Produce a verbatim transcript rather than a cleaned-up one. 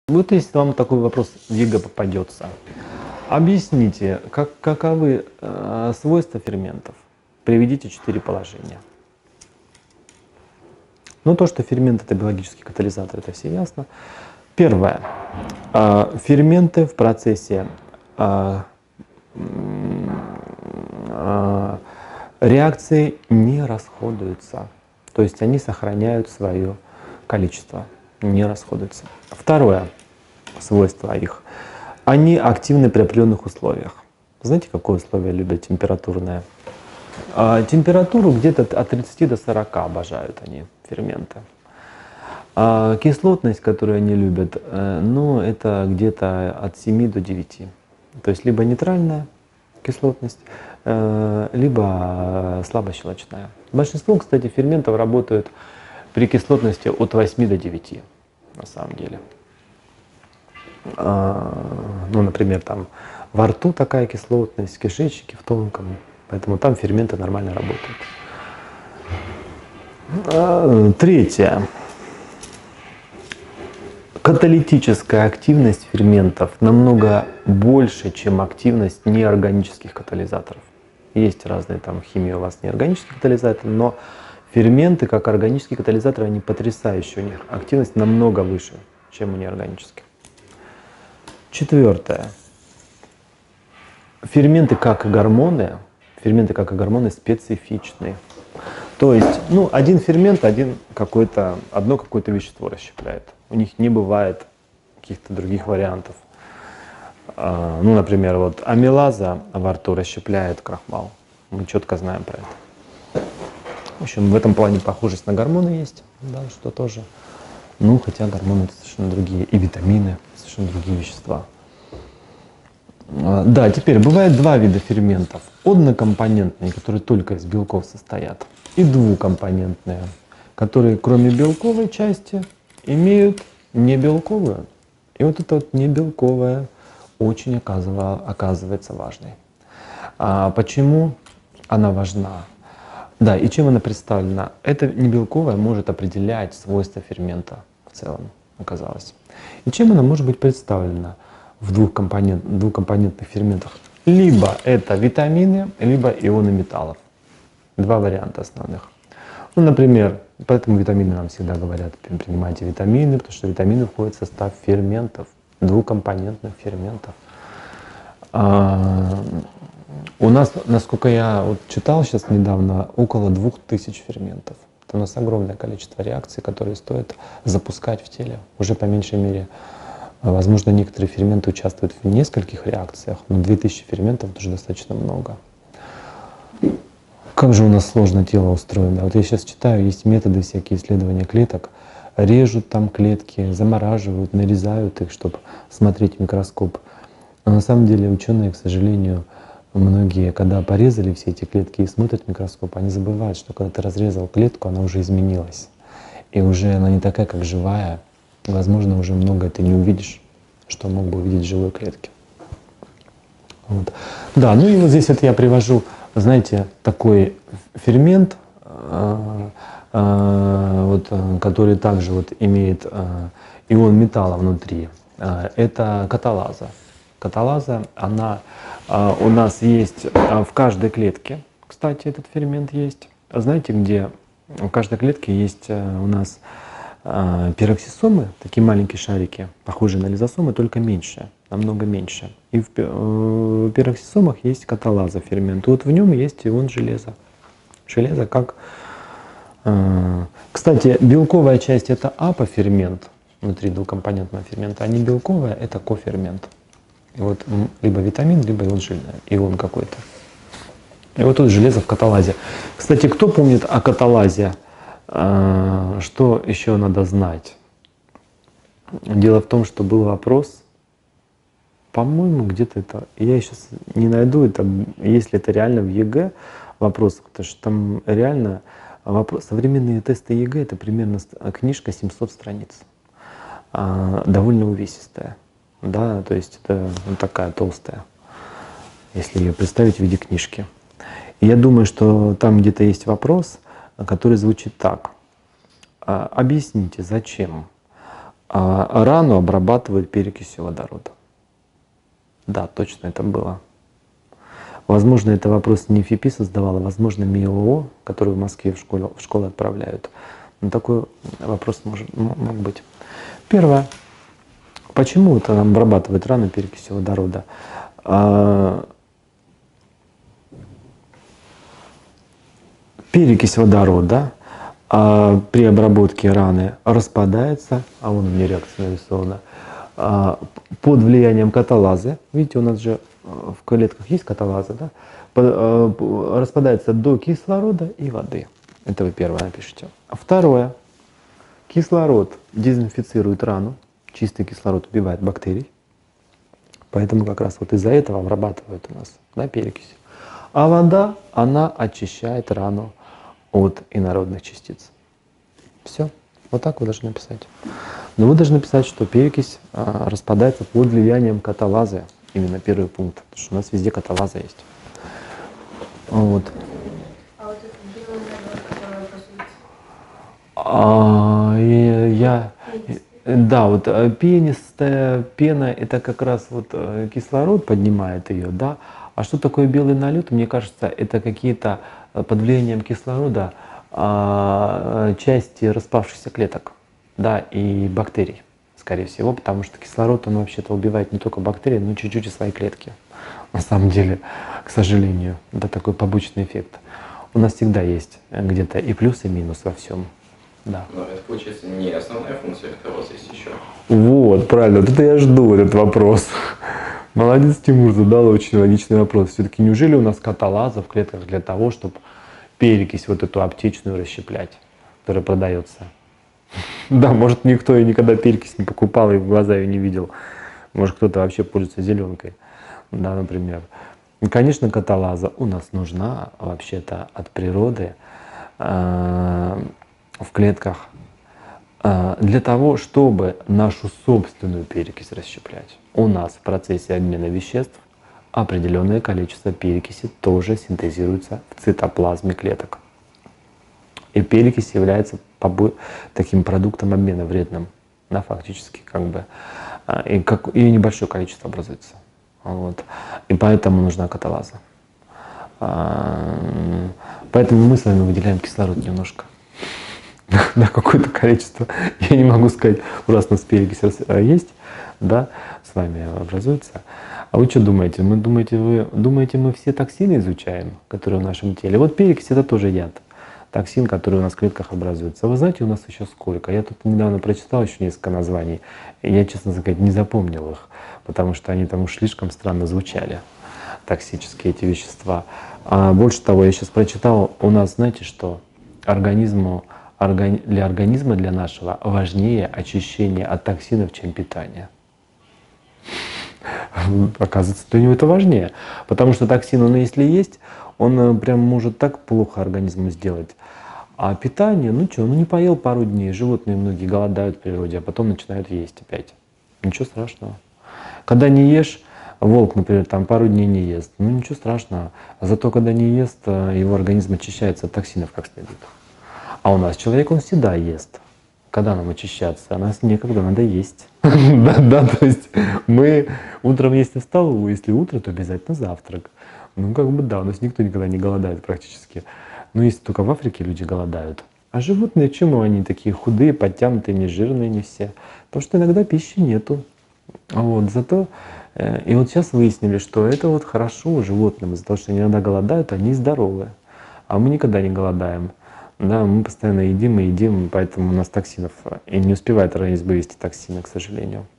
Вот если вам такой вопрос в ЕГЭ попадется, объясните, как, каковы э, свойства ферментов. Приведите четыре положения. Ну, то, что фермент — это биологический катализатор, это все ясно. Первое. Э, ферменты в процессе э, э, реакции не расходуются. То есть они сохраняют свое количество, не расходуются. Второе свойство их. Они активны при определенных условиях. Знаете, какое условие любят температурное? А, температуру где-то от тридцати до сорока обожают они, ферменты. А кислотность, которую они любят, ну, это где-то от семи до девяти. То есть либо нейтральная кислотность, либо слабощелочная. Большинство, кстати, ферментов работают при кислотности от восьми до девяти, на самом деле. Ну, например, там во рту такая кислотность, в кишечнике, в тонком, поэтому там ферменты нормально работают. Третье. Каталитическая активность ферментов намного больше, чем активность неорганических катализаторов. Есть разные там химии у вас неорганические катализаторы, но ферменты, как органические катализаторы, они потрясающие. У них активность намного выше, чем у неорганических. Четвертое. Ферменты, как и гормоны, ферменты, как и гормоны, специфичны. То есть, ну, один фермент, один какой-то, одно какое-то вещество расщепляет. У них не бывает каких-то других вариантов. Ну, например, вот амилаза во рту расщепляет крахмал. Мы четко знаем про это. В общем, в этом плане похожесть на гормоны есть, да, что тоже. Ну, хотя гормоны — это совершенно другие, и витамины — совершенно другие вещества. Да, теперь бывает два вида ферментов. Однокомпонентные, которые только из белков состоят, и двукомпонентные, которые кроме белковой части имеют небелковую. И вот эта вот небелковая очень оказывается важной. А почему она важна? Да, и чем она представлена? Эта небелковая может определять свойства фермента в целом, оказалось. И чем она может быть представлена в двухкомпонент, двухкомпонентных ферментах? Либо это витамины, либо ионы металлов. Два варианта основных. Ну, например, поэтому витамины нам всегда говорят: принимайте витамины, потому что витамины входят в состав ферментов, двухкомпонентных ферментов. А, у нас, насколько я вот читал сейчас недавно, около двух тысяч ферментов. Это у нас огромное количество реакций, которые стоит запускать в теле. Уже по меньшей мере, возможно, некоторые ферменты участвуют в нескольких реакциях, но две тысячи ферментов тоже достаточно много. Как же у нас сложно тело устроено. Вот я сейчас читаю, есть методы, всякие исследования клеток. Режут там клетки, замораживают, нарезают их, чтобы смотреть в микроскоп. Но на самом деле ученые, к сожалению, многие, когда порезали все эти клетки и смотрят в микроскоп, они забывают, что когда ты разрезал клетку, она уже изменилась. И уже она не такая, как живая. Возможно, уже много ты не увидишь, что мог бы увидеть в живой клетке. Вот. Да, ну и вот здесь вот я привожу, знаете, такой фермент, э, э, вот, который также вот имеет э, ион металла внутри. Э, это каталаза. Каталаза, она э, у нас есть э, в каждой клетке, кстати, этот фермент есть. Знаете, где в каждой клетке есть э, у нас э, пероксисомы, такие маленькие шарики, похожие на лизосомы, только меньше, намного меньше. И в, э, в пероксисомах есть каталаза фермент. Вот в нем есть ион железа. Железо как… Э, кстати, белковая часть — это апофермент внутри двухкомпонентного фермента, а не белковая — это кофермент. И вот либо витамин, либо ион, ион какой-то. И вот тут железо в каталазе. Кстати, кто помнит о каталазе? Э, что еще надо знать? Дело в том, что был вопрос, по-моему, где-то это, я сейчас не найду, это, если это реально в ЕГЭ вопрос, потому что там реально вопрос, современные тесты ЕГЭ — это примерно книжка семьсот страниц, а, довольно увесистая, да, то есть это вот такая толстая, если ее представить в виде книжки. И я думаю, что там где-то есть вопрос, который звучит так: а, объясните, зачем а рану обрабатывают перекисью водорода. Да, точно это было. Возможно, это вопрос не ФИПИСа задавал, а возможно МИОО, который в Москве в школу, в школу отправляют. Но такой вопрос может, мог быть. Первое. Почему это нам обрабатывает рану перекисью водорода? А, перекись водорода а, при обработке раны распадается, а вон у меня реакция нарисована, а, под влиянием каталазы. Видите, у нас же в клетках есть каталаза, да? По, а, распадается до кислорода и воды. Это вы первое напишите. Второе. Кислород дезинфицирует рану. Чистый кислород убивает бактерий. Поэтому как раз вот из-за этого обрабатывают у нас, да, перекись. А вода, она очищает рану от инородных частиц. Все. Вот так вы должны написать. Но вы должны написать, что перекись а, распадается под влиянием каталазы. Именно первый пункт. Потому что у нас везде каталаза есть. Вот. А вот это белый налет, который образуется? А, и я, да, вот э, пенистая пена, это как раз вот э, кислород поднимает ее, да. А что такое белый налет? Мне кажется, это какие-то э, под влиянием кислорода а, части распавшихся клеток, да, и бактерий, скорее всего, потому что кислород, он вообще-то убивает не только бактерии, но чуть-чуть и свои клетки. На самом деле, к сожалению, да, такой побочный эффект. У нас всегда есть где-то и плюс, и минус во всем. Да. Но это получается не основная функция каталаза есть еще. Вот, правильно, вот это я жду этот вопрос. Молодец, Тимур, задал очень логичный вопрос. Все-таки неужели у нас каталаза в клетках для того, чтобы перекись вот эту аптечную расщеплять, которая продается? Да, может, никто и никогда перекись не покупал и в глаза ее не видел. Может, кто-то вообще пользуется зеленкой, да, например. И, конечно, каталаза у нас нужна вообще-то от природы э, в клетках э, для того, чтобы нашу собственную перекись расщеплять. У нас в процессе обмена веществ определенное количество перекиси тоже синтезируется в цитоплазме клеток. И перекись является таким продуктом обмена вредным, да, фактически, как бы, и, как, и небольшое количество образуется. Вот. И поэтому нужна каталаза. Поэтому мы с вами выделяем кислород немножко. Да, какое-то количество. Я не могу сказать, у нас у нас перекись есть, да, с вами образуется. А вы что думаете? Мы думаете, вы думаете, мы все токсины изучаем, которые в нашем теле? Вот перекись — это тоже яд. Токсин, который у нас в клетках образуется. Вы знаете, у нас еще сколько? Я тут недавно прочитал еще несколько названий. И я, честно сказать, не запомнил их, потому что они там уж слишком странно звучали, токсические эти вещества. А больше того, я сейчас прочитал, у нас, знаете что, организму, для организма, для нашего, важнее очищение от токсинов, чем питание. Оказывается, для него это важнее. Потому что токсин, он если есть, он прям может так плохо организму сделать. А питание, ну что, ну не поел пару дней, животные многие голодают в природе, а потом начинают есть опять. Ничего страшного. Когда не ешь, волк, например, там пару дней не ест, ну ничего страшного. Зато когда не ест, его организм очищается от токсинов как следует. А у нас человек, он всегда ест. Когда нам очищаться? А нас некогда, надо есть. Да, да, то есть мы утром, если встал, если утро, то обязательно завтрак. Ну, как бы да, у нас никто никогда не голодает практически. Ну, если только в Африке люди голодают. А животные, чему они такие худые, подтянутые, не жирные, не все? Потому что иногда пищи нету. Вот, зато, э, и вот сейчас выяснили, что это вот хорошо животным, из-за того, что они иногда голодают, они здоровы. А мы никогда не голодаем. Да, мы постоянно едим и едим, поэтому у нас токсинов, и не успевает организм вывести токсины, к сожалению.